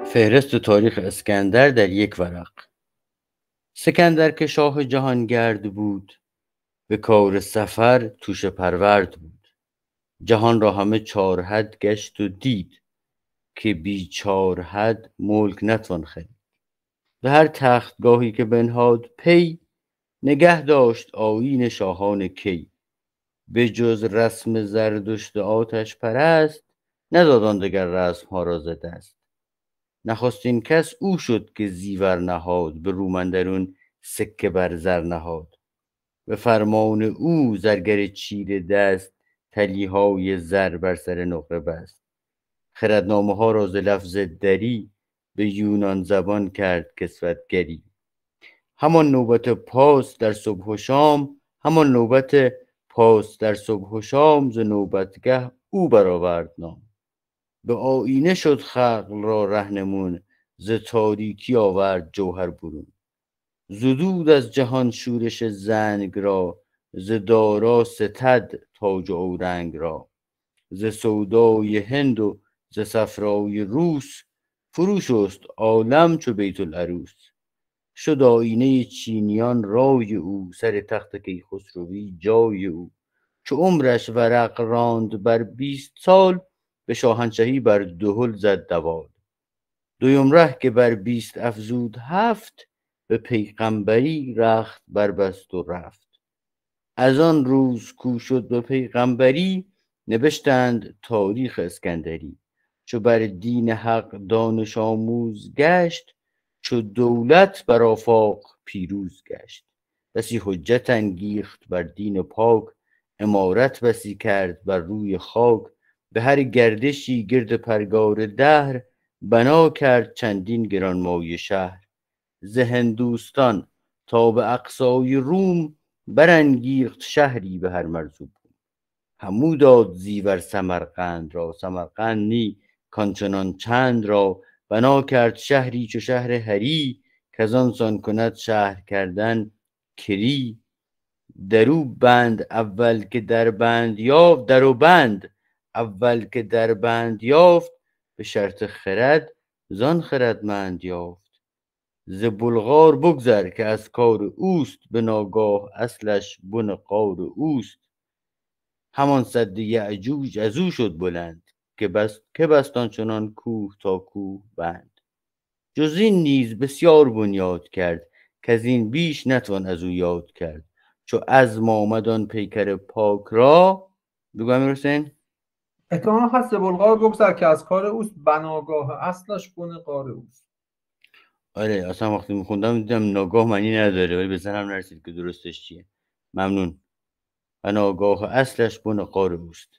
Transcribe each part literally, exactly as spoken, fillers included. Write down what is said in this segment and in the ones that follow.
فهرست تاریخ اسکندر در یک ورق. سکندر که شاه جهانگرد بود، به کار سفر توشه پرورد بود. جهان را همه چار حد گشت و دید، که بی چار حد ملک نتوان خرید. به هر تختگاهی که بنهاد پی، نگه داشت آیین شاهان کی. به جز رسم زردشت آتش پرست، نداد آن دگر رسم ها را ز دست. نخستین کس او شد که زیور نهاد، به روم اندرون سکه بر زر نهاد. به فرمان او زرگر چیره دست، تلیهای زر بر سر نقره بست. خردنامه ها را ز لفظ دری، به یونان زبان کرد کسوتگری. همان نوبت پاس در صبح و شام، همان نوبت پاس در صبح و شام، ز نوبتگه او برآورد نام. به آیینه شد خلق را رهنمون، ز تاریکی آورد جوهر برون. زدود از جهان شورش زنگ را، ز دارا ستد تاج و اورنگ را. ز سودای هند و ز صفرای روس، فرو شست عالم چو بیت العروس. شد آیینه چینیان رای او، سر تخت کیخسروی جای او. چو عمرش ورق راند بر بیست سال، به شاهنشهی بر دهل زد دوال. دویم ره که بر بیست افزود هفت، به پیغمبری رخت بربست و رفت. از آن روز کو شد به پیغمبری، نبشتند تاریخ اسکندری. چو بر دین حق دانش آموز گشت، چو دولت بر آفاق پیروز گشت. بسی حجت انگیخت بر دین پاک، امارت بسی کرد بر روی خاک. به هر گردشی گرد پرگار دهر، بنا کرد چندین گرانمایه شهر. ز هندوستان تا به اقصای روم، برانگیخت شهری به هر مرز و بوم. همو داد زیور سمرقند را، سمرقند نی کانچنان چند را. بنا کرد شهری چو شهر هری، کزان سان کند شهر کردن کری. درو بند اول که در بند یافت، درو بند اول که در بند یافت. به شرط خرد زان خردمند یافت. ز بلغار بگذر که از کار اوست، به ناگاه اصلش بن غار اوست. همان سد یأجوج از او شد بلند، که بست که بست آنچنان کوه تا کوه بند. جز این نیز بسیار بنیاد کرد، کز این بیش نتوان از او یاد کرد. چو عزم آمد آن پیکر پاک را، بگو امیر حسین. اتهام هست بلغار بگذر که از کار اوست، بناگاه اصلش بن غار اوست. آره اصلا وقتی میخوندم دیدم ناگاه معنی نداره، ولی به ذهنم نرسید که درستش چیه. ممنون. بناگاه اصلش بن غار اوست.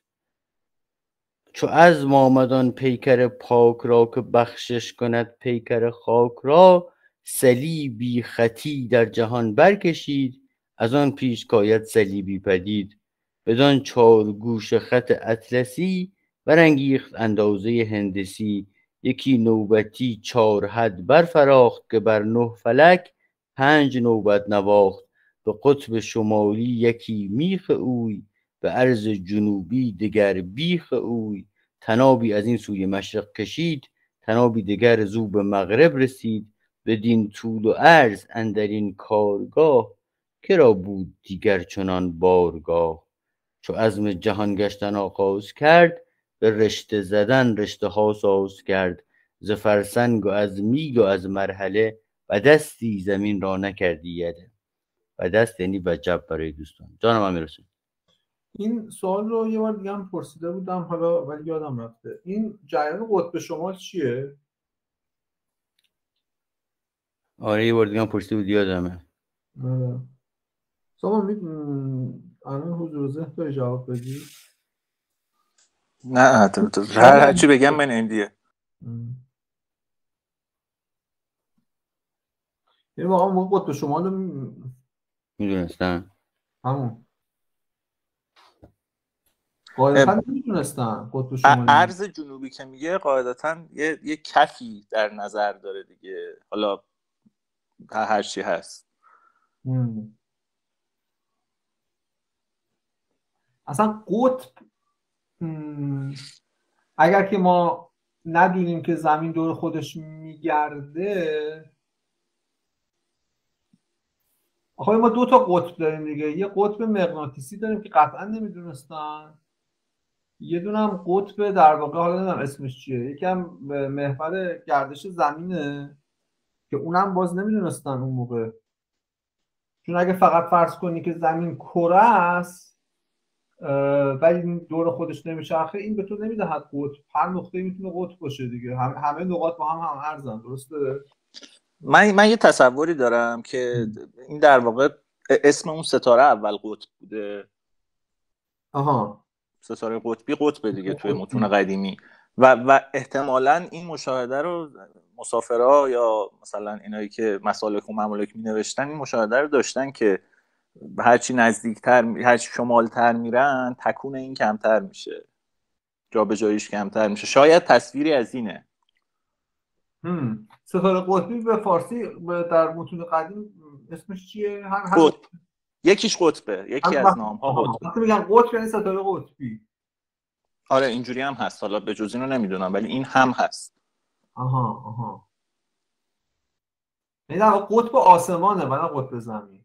چو عزم آمد آن پیکر پاک را، که بخشش کند پیکر خاک را. صلیبی خطی در جهان برکشید، از آن پیش کاید صلیبی پدید. بدان چار گوش خط اطلسی، برانگیخت اندازه هندسی. یکی نوبتی چار حد برفراخت، که بر نه فلک پنج نوبت نواخت. به قطب شمالی یکی میخ اوی، به عرض جنوبی دگر بیخ اوی. طنابی از این سوی مشرق کشید، طنابی دگر زو به مغرب رسید. بدین طول و عرض اندر این کارگاه، کرا بود دیگر چنان بارگاه. چو عزم جهان گشتن آغاز کرد، به رشته زدن رشته ها ساز کرد. ز فرسنگ و از میگ و از مرحله، و دستی زمین را نکردی یله. و دست یعنی وجب برای دوستان. جانم امیر حسین. این سوال رو یه بار دیگه هم پرسیده بودم حالا ولی یادم رفته. این جریان قطب شمال چیه؟ آره یه بار دیگه هم پرسیده بود یادمه. آره. سامان می الان حضور ذهن داری جواب بدی؟ نه تو تو هر هر چی بگم من اندیه. یعنی واقعا موقع قطب شمال رو میدونستم. همون قاعدتا میدونستم قطب شمال عرض جنوبی که میگه قاعدتا یه یه کفی در نظر داره دیگه، حالا هر چی هست. مم. اصلا قطب مم. اگر که ما ندونیم که زمین دور خودش میگرده. آخه ما دو تا قطب داریم دیگه، یه قطب مغناطیسی داریم که قطعا نمیدونستن، یه دونه هم قطب در واقع حالا نمیدونم اسمش چیه، یکم محور گردش زمینه که اونم باز نمیدونستن اون موقع. چون اگه فقط فرض کنی که زمین کره است ولی دور خودش نمیچرخه، این به تو نمیدهد قطب. هر نقطه‌ای میتونه قطب باشه دیگه، هم همه نقاط با هم هم ارزن. درسته؟ من من یه تصوری دارم که این در واقع اسم اون ستاره اول قطب بوده. آها، ستاره قطبی قطبه دیگه توی متون قدیمی و و احتمالاً این مشاهده رو مسافرها یا مثلا اینایی که مسالک و ممالک می نوشتن این مشاهده رو داشتن که هرچی نزدیکتر، هرچی شمالتر میرن تکون این کمتر میشه، جابجاییش کمتر میشه. شاید تصویری از اینه. هم. ستاره قطبی به فارسی در متون قدیم اسمش چیه؟ هم هم قطب. یکیش قطبه، یکی از نام‌ها قطبه. وقتی میگن قطب یعنی ستاره قطبی. آره اینجوری هم هست، حالا به جز اینو نمیدونم ولی این هم هست. آها آها. یعنی در قطب آسمانه و نه قطب زمین.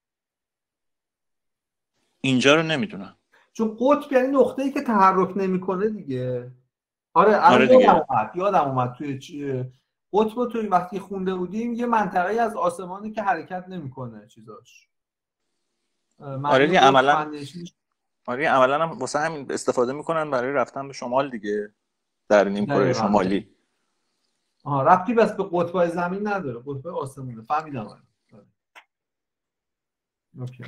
اینجا رو نمیدونم. چون قطب یعنی نقطه‌ای که تحرک نمیکنه دیگه. آره آره دیگه. یادم اومد یادم اومد توی چی... قطب رو توی وقتی خونده بودیم یه منطقه‌ای از آسمانی که حرکت نمیکنه چیزاش. آره دیگه عملاً آره عملاً هم واسه همین استفاده میکنن برای رفتن به شمال دیگه، در نیمکره شمالی. آها، ربطی بس به قطب‌های زمین نداره، قطب‌های آسمونه. فهمیدم من. اوکی.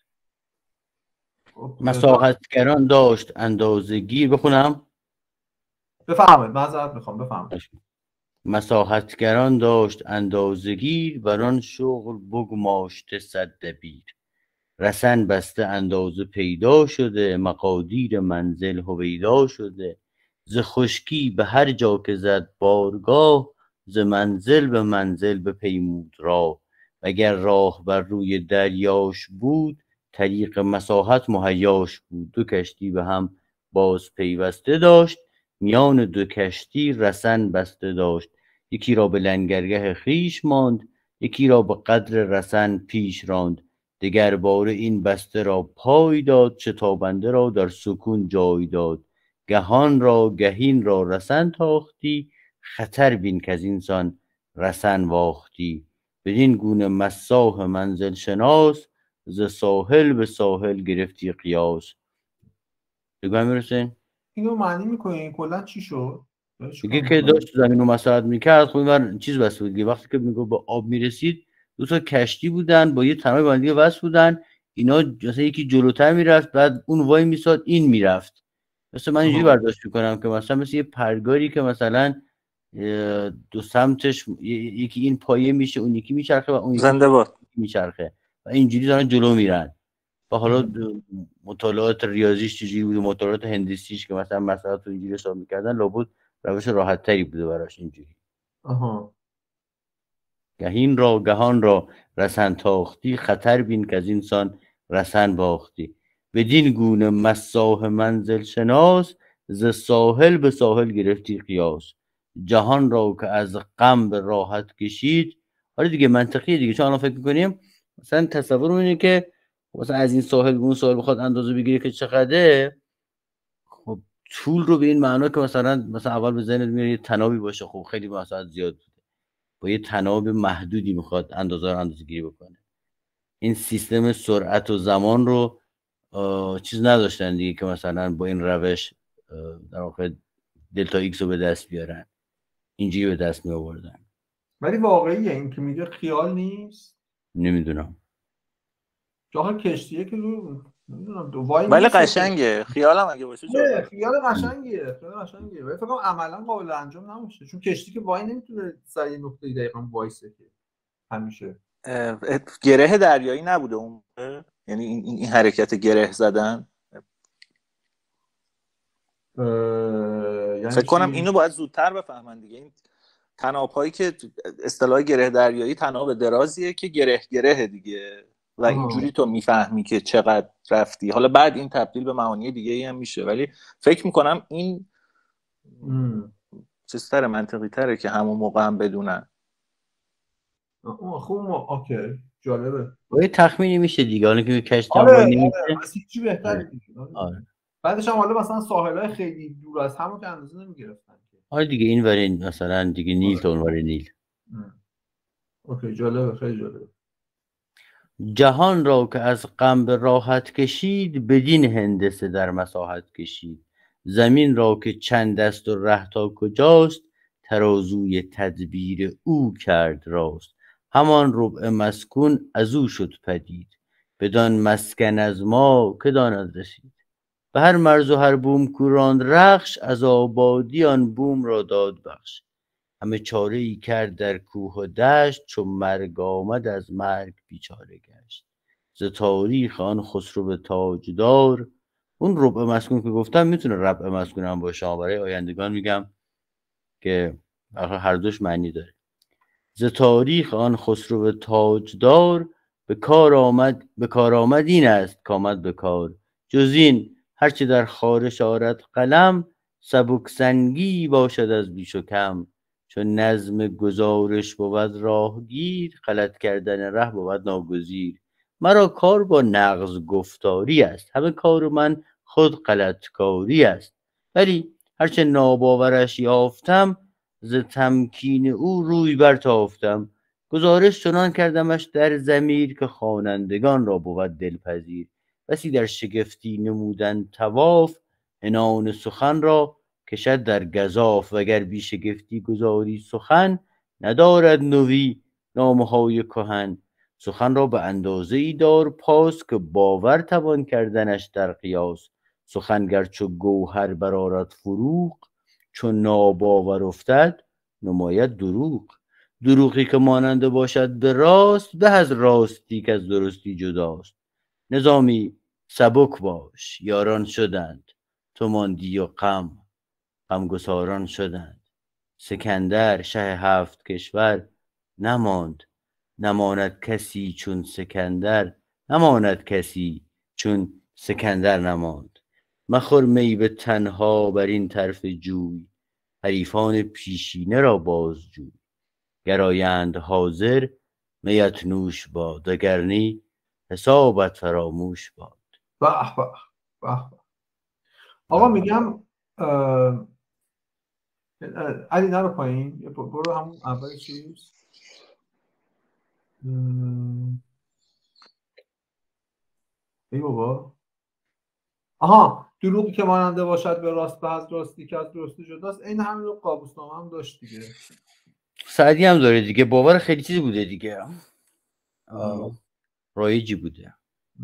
مساحتگران داشت اندازه‌گیر. بخونم؟ بفهمید، معذرت میخوام، بفهمید. مساحتگران داشت اندازه‌گیر، بران شغل بگماشته صد دبیر. رسن بسته اندازه پیدا شده، مقادیر منزل هویدا شده. ز خشکی به هر جا که زد بارگاه، ز منزل به منزل بپیمود راه. وگر راه بر روی دریاش بود، طریق مساحت مهیاش بود. دو کشتی به هم باز پیوسته داشت، میان دو کشتی رسن بسته داشت. یکی را به لنگرگه خویش ماند، یکی را به قدر رسن پیش راند. دگر باره این بسته را پای داد، شتابنده را در سکون جای داد. گهان را گهین را رسن تاختی، خطر بین که از اینسان رسن واختی. بدین گونه مساح منزل شناس، ز ساحل به ساحل گرفتی قیاس. بگو همین حسین؟ اینو معنی میکنی کلا چی شد؟ میگه که داشت زمین رو مساحت میکرد، خب این چیز بسته بود. وقتی که میگه به آب میرسید، دو تا کشتی بودن با یه تنابی با هم دیگه وصل بودن. اینا مثلا یکی جلوتر میرفت، بعد اون وای میساد این میرفت. مثلا من اینجوری برداشت میکنم که مثلا مثل یه پرگاری که مثلا دو سمتش یکی این پایه میشه، اون یکی میچرخه و اون یکی زنده باد میچرخه و اینجوری دارن جلو میرن. و حالا مطالعات ریاضیش چجوری بود، مطالعات هندسیش که مثلا مسائل رو اینجوری حساب میکردن، لابد روش راحت تری بوده براش اینجوری. آها. گهین را گهان را رسن تاختی، خطر بین که از اینسان رسن باختی. بدین گونه مساح منزل شناس، ز ساحل به ساحل گرفتی قیاس. جهان را که از غم به راحت کشید. آره دیگه منطقیه دیگه، چون الان فکر میکنیم مثلا تصور اینه که مثلا از این ساحل به اون ساحل بخواد اندازه بگیره که چقدره، خب طول رو به این معنا که مثلا مثلا اول به ذهنت میاد یه تنابی باشه، خب خیلی مثلا زیاد با یه تناب محدودی میخواد اندازه رو اندازه گیری بکنه. این سیستم سرعت و زمان رو چیز نداشتن دیگه که مثلا با این روش در واقع دلتا ایکس رو به دست بیارن، اینجوری به دست می آوردن. ولی واقعیه این که میگه خیال نیست؟ نمیدونم. جاها کشتیه که رو نمیدونم دو وای ولی قشنگه، خیالم اگه باشه جالب. خیال قشنگیه، خیال قشنگیه. ولی فکر کنم عملا قابل انجام نمیشه، چون کشتی که وای نمیتونه سر یه نقطه دقیقاً وایسه که همیشه. گره دریایی نبوده اون، یعنی این این حرکت گره زدن. یعنی فکر کنم اینو باید زودتر بفهمن دیگه. این تناب‌هایی که اصطلاح گره دریایی تناب درازیه که گره گره دیگه و آه. اینجوری تو میفهمی که چقدر رفتی. حالا بعد این تبدیل به معانی دیگه ای هم میشه، ولی فکر میکنم این م. چیزتره، منطقی تره که همون موقع هم بدونن. خوب ما اوکی جالبه. با یه تخمینی میشه دیگه، حالا که کشتی هم آره وای آره نمیشه. اصلا چی بهتره آره. دیگه. آره. بعدش هم حالا مثلا ساحل‌های خیلی دور از همون که اندازه نمیگرفتن. آره دیگه این ورین مثلا دیگه نیل تا اون ور نیل. اوکی جالبه، خیلی جالبه. جهان را که از غم به راحت کشید، بدین هندسه در مساحت کشید. زمین را که چند است و ره تا کجاست، ترازوی تدبیر او کرد راست. همان ربع مسکون از او شد پدید، بدان مسکن از ما که داند رسید. به هر مرز و هر بوم کو راند رخش، از آبادی آن بوم را داد بخش. همه چاره ای کرد در کوه و دشت، چون مرگ آمد از مرگ بیچاره گشت. ز تاریخ آن خسرو تاجدار، اون ربع مسکون که گفتم میتونه ربع مسکون هم باشه، برای آیندگان میگم که هر دوش معنی داره. ز تاریخ آن خسرو تاجدار، به کار آمد به کار آمد این است کامد به کار. جز این هرچه در خارش آرد قلم، سبک سنگی باشد از بیش و کم. چون نظم گزارش بود راهگیر، غلط کردن ره بود ناگزیر. مرا کار با نغز گفتاری است، همه کار من خود غلط کاری است. ولی هرچه ناباورش یافتم، ز تمکین او روی برتافتم. گزارش چنان کردمش در ضمیر، که خوانندگان را بود دلپذیر. بسی در شگفتی نمودن طواف، عنان سخن را کشد در گزاف. وگر بی شگفتی گزاری سخن، ندارد نوی نامه های کهن. سخن را به اندازه ای دار پاس، که باور توان کردنش در قیاس. سخن گر چو گوهر برآرد فروغ، چون ناباور افتد نماید دروغ. دروغی که ماننده باشد به راست، به از راستی که از درستی جداست. نظامی سبک باش یاران شدند، تو ماندی و غم غمگساران شدند. سکندر شه هفت کشور نماند، نماند کسی چون سکندر نماند کسی چون سکندر نماند. مخور می به تنها بر این طرف جوی، حریفان پیشینه را بازجوی. گرایند حاضر میت نوش باد، وگرنی حسابت فراموش باد. به به به. آقا میگم علی نرو پایین، برو همون اول چیز. ای بابا آها، دروغی که ماننده باشد به راست، به از راستی که از درستی جداست. این همین رو قابوسنامه هم داشت دیگه. سعدی هم داره دیگه. باور خیلی چیزی بوده دیگه، رایجی بوده.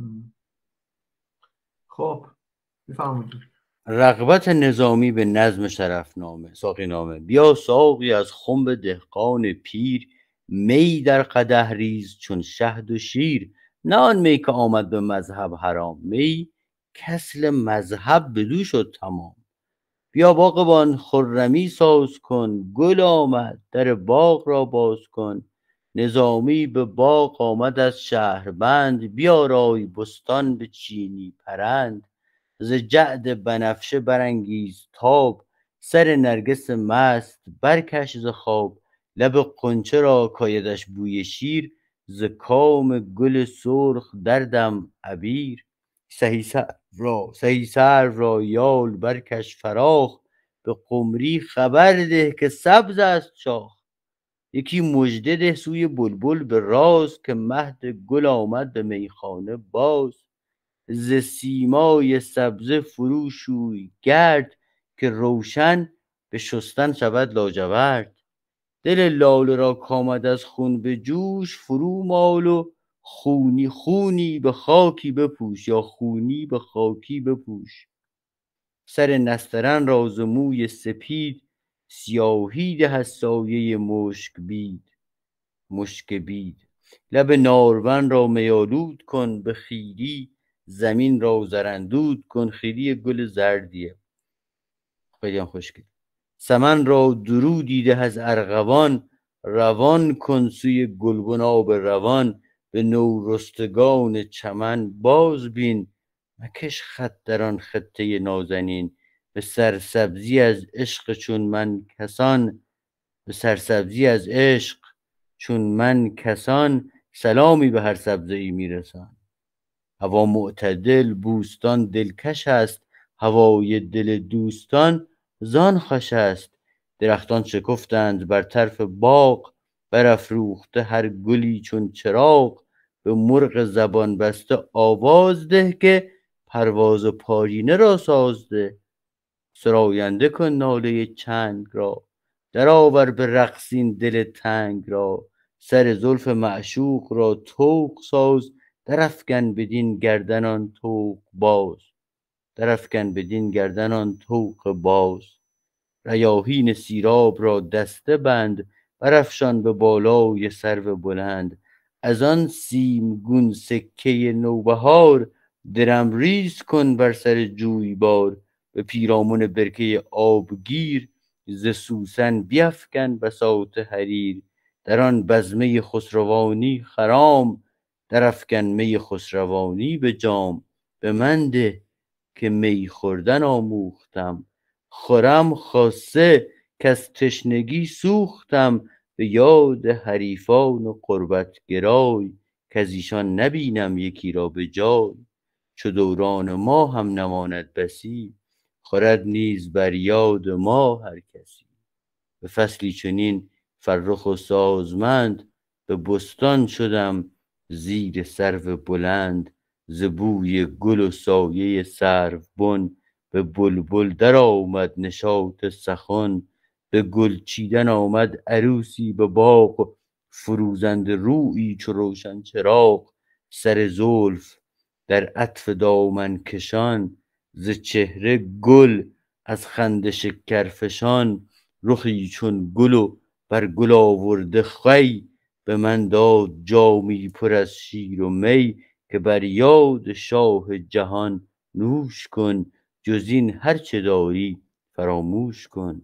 خب میفهمونی. رغبت نظامی به نظم شرفنامه. ساقی نامه. بیا ساقی از خنب دهقان پیر، می در قدح ریز چون شهد و شیر. نه آن می که آمد به مذهب حرام، می کسل مذهب بدو شد تمام. بیا باغبان خرمی ساز کن، گل آمد در باغ را باز کن. نظامی به باغ آمد از شهربند، بیارای بستان به چینی پرند. ز جعد بنفشه برانگیز تاب، سر نرگس مست برکش ز خواب. لب غنچه را کایدش بوی شیر، ز کام گل سرخ دردم عبیر. سهی سرو را سهی سرو را یال برکش فراخ، به قمری خبر ده که سبز است شاخ. یکی مژده ده سوی بلبل به راز، که مهد گل آمد به میخانه باز. ز سیمای سبزه فرو شوی گرد، که روشن به شستن شود لاجورد. دل لاله را کامد از خون به جوش، فرو مال و خونی خونی به خاکی بپوش، یا خونی به خاکی بپوش. سر نسترن را ز موی سپید، سیاهی ده از سایه مشک بید مشک بید. لب نارون را میالود کن به خیری، زمین را زرندود کن. خیری گل زردیه، خیلی هم خوشگل. سمن را درودی ده از ارغوان، روان کن سوی گلبناب روان. به نورستگان چمن باز بین، مکش خط در آن خطه نازنین. به سرسبزی از عشق چون من کسان، به سرسبزی از عشق چون من کسان، سلامی به هر سبزه‌ای میرسان. هوا معتدل بوستان دلکش است، هوای دل دوستان زان خوش است. درختان شکفتند بر طرف باغ، برافروخته هر گلی چون چراغ. به مرغ زبان بسته آواز ده، که پرواز پارینه را ساز ده. سراینده کن ناله چنگ را، درآور به رقص این دل تنگ را. سر زلف معشوق را طوق ساز، درافکن بدین گردن آن طوق باز. درافکن بدین گردن آن طوق باز. ریاحین سیراب را دسته بند، برافشان به بالای سرو بلند. از آن سیمگون سکه نوبهار، درم ریز کن بر سر جویبار. به پیرامون برکه آبگیر، ز سوسن بیفکن بساط حریر. در آن بزمه خسروانی خرام، درافکن می خسروانی به جام. به من ده که می خوردن آموختم، خورم خاصه کز تشنگی سوختم. به یاد حریفان و غربت گرای، کز ایشان نبینم یکی را به جای. چو دوران ما هم نماند بسی، خورد نیز بر یاد ما هر کسی. به فصلی چنین فرخ و سازمند، به بستان شدم زیر سرو بلند. ز بوی گل و سایه سروبن، به بلبل در آمد نشاط سخن. به گل چیدن آمد عروسی به باغ، فروزنده رویی چو روشن چراغ. سر زلف در عطف دامن کشان، ز چهره گل از خنده شکرفشان. رخی چون گل و بر گل آورده خوی، به من داد جامی پر از شیر و می. که بر یاد شاه جهان نوش کن، جز این هر چه داری فراموش کن.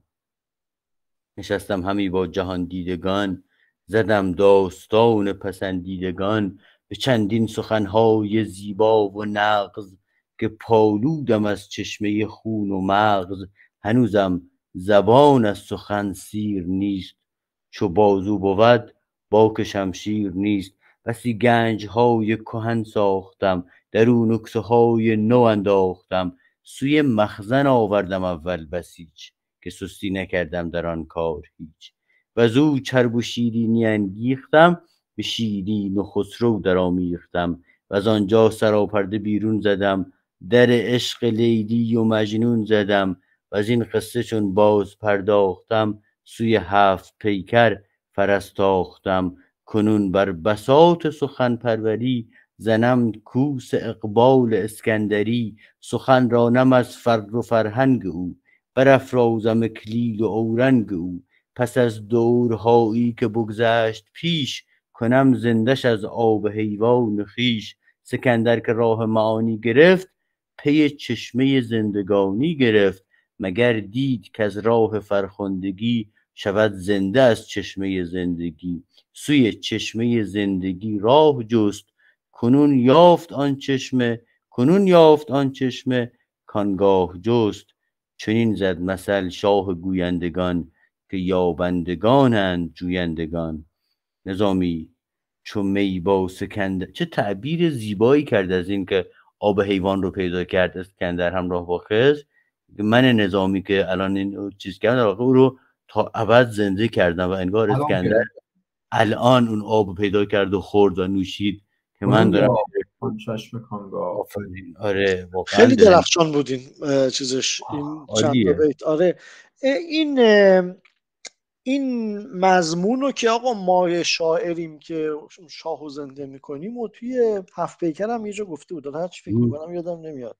نشستم همی با جهان دیدگان، زدم داستان پسندیدگان. به چندین سخنهای زیبا و نغز، که پالودم از چشمه خون و مغز. هنوزم زبان از سخن سیر نیست، چو بازو بود باک شمشیر نیست. بسی گنجهای کهن ساختم، در او نکته های نو انداختم. سوی مخزن آوردم اول بسیچ، که سستی نکردم در آن کار هیچ. وز او چرب و شیرینی انگیختم، به شیرین و خسرو در آمیختم. وز آنجا سراپرده بیرون زدم، در عشق لیلی و مجنون زدم. وز این قصه چون باز پرداختم، سوی هفت پیکر فرس تاختم. کنون بر بساط سخن پروری، زنم کوس اقبال اسکندری. سخن رانم از فر و فرهنگ او، برافرازم اکلیل و اورنگ او. پس از دورهایی که بگذشت پیش، کنم زندش از آب حیوان خویش. سکندر که راه معانی گرفت، پی چشمه زندگانی گرفت. مگر دید که از راه فرخندگی، شود زنده از چشمه زندگی. سوی چشمه زندگی راه جست، کنون یافت آن چشمه کنون یافت آن چشمه کانگاه جست. چنین زد مثل شاه گویندگان، که یابندگانند جویندگان. نظامی چو می با سکندر، چه تعبیر زیبایی کرد از این که آب حیوان رو پیدا کرد اسکندر همراه با خضر. من نظامی که الان این چیز کردم، او رو تا ابد زنده کردم و انگار اسکندر الان اون آب پیدا کرد و خورد و نوشید که من دارم چشم کانگاه. آفرین. آره واقعا خیلی درخشان بود این چیزش، این چند تا بیت. آره این این مضمون رو که آقا ما شاعریم که شاهو زنده میکنیم و توی هفت پیکر هم یه جا گفته بود، هر چی فکر میکنم یادم نمیاد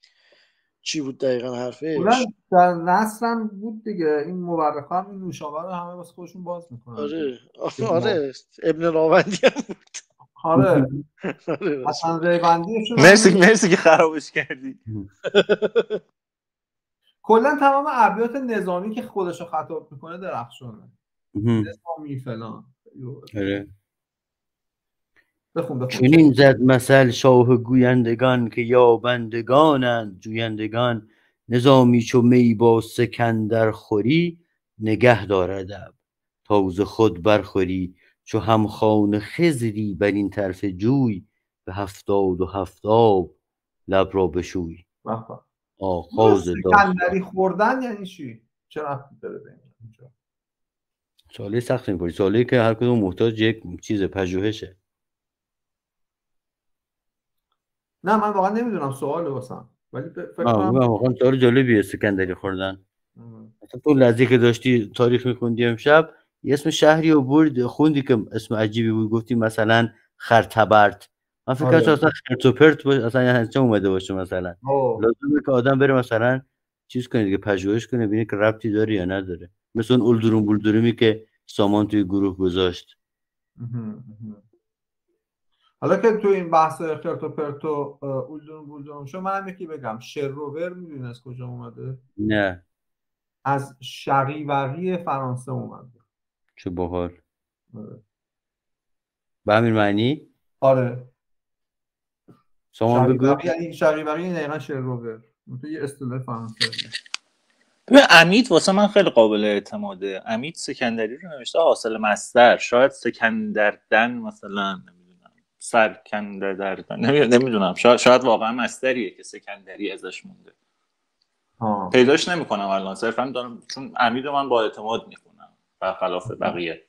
چی بود دقیقا حرفش. در نصرم بود دیگه، این مورخ هم این نوشابه رو همه واسه خودشون باز میکنن. آره آره ابن راوندی هم بود. آره اصلا ریوندیشون. مرسی مرسی که خرابش کردی. کلا تمام ابیات نظامی که خودشو خطاب میکنه درخشانه. نظامی فلان. آره بخون بخون. چنین زد مثل شاه گویندگان، که یابندگانند جویندگان. نظامی چو می با سکندر خوری، نگه دارد اب تا ز خود برخوری. چو همخوان خضری بر این طرف جوی، به هفتاد و هفت آب لب را بشوی. بابا آغاز سکندری خوردن یعنی چی؟ چه ربطی داره به اینجا؟ سوالی سخت می‌پرسی، سوالی که هر کدوم محتاج یک چیز پژوهشه. نه من واقعا نمیدونم، سواله واسم، ولی فکر آه کنم واقعا سوال جالبیه سکندری خوردن. مثلا تو لحظه که داشتی تاریخ می‌خوندی امشب یه اسم شهری رو برد خوندی که اسم عجیبی بود، گفتی مثلا خرطبرد. من فکر کردم اصلا خرت و پرت باشه، اصلا یه چه اومده باشه. مثلا اوه. لازمه که آدم بره مثلا چیز کنه دیگه، پژوهش کنه ببینه که ربطی داره یا نداره. مثل اون اولدورون بولدورمی که سامان توی گروه گذاشت. حالا که تو این بحث خرت و پرت و اولدورون بولدورم شو، منم یکی بگم. شروور میدونی از کجا اومده؟ نه. از شقیوقی فرانسه اومده. چه باحال. به همین معنی؟ آره. سامان بگو. شقیوقی یعنی شقیوقی یعنی دقیقا شروور. تو یه اصطلاح فرانسه. ببین امید واسه من خیلی قابل اعتماده. امید سکندری رو نوشته حاصل مصدر، شاید سکندردن مثلا، نمیدونم سرکندردن، نمیدونم، شاید شاید واقعا مصدریه که سکندری ازش مونده. آه. پیداش نمیکنم الان صرفا دارم، چون امید رو من با اعتماد میخونم برخلاف بقیه.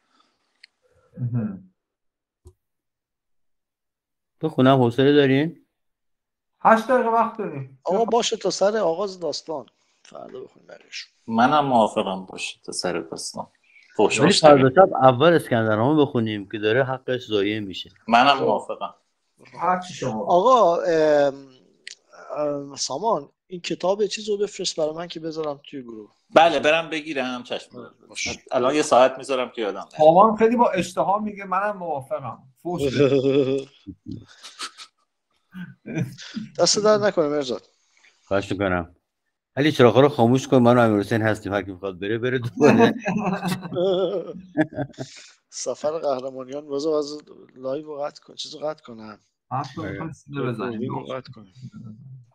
بخونم حوصله دارین؟ هشت دقیقه وقت داریم. آقا باشه تا سر آغاز داستان فردا بخونیم برش. منم موافقم باشه تا سر داستان. ولی فردا شب اول اسکندرنامه بخونیم که داره حقش ضایع میشه. منم موافقم. آقا ام ام سامان این کتاب چیز رو بفرست برای من که بذارم توی گروه. بله برم بگیرم. چشم. الان یه ساعت میذارم که یادم نره. سامان خیلی با اشتها میگه منم موافقم. فوش بده. دست در نکنه مرزاد. خواهش میکنم. علی چراغا رو خاموش کن، من و امیر حسین هستیم، هر کی میخواد بره بره دوباره. سفر قهرمانیان بازو از لایو قطع کن، چیزو قطع کنم. قطع کنم. قطع کنم.